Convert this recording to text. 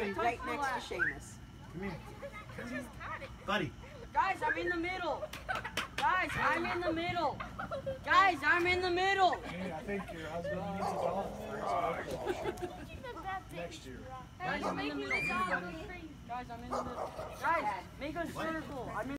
Buddy. Right next to Seamus. Come here. Buddy. Guys, I'm in the middle. Guys, I'm in the middle. Guys, I'm in the middle. Hey, I think your husband needs a dog next year. Guys, I'm in the middle. Guys, I'm in the middle. Guys, make a circle. I'm in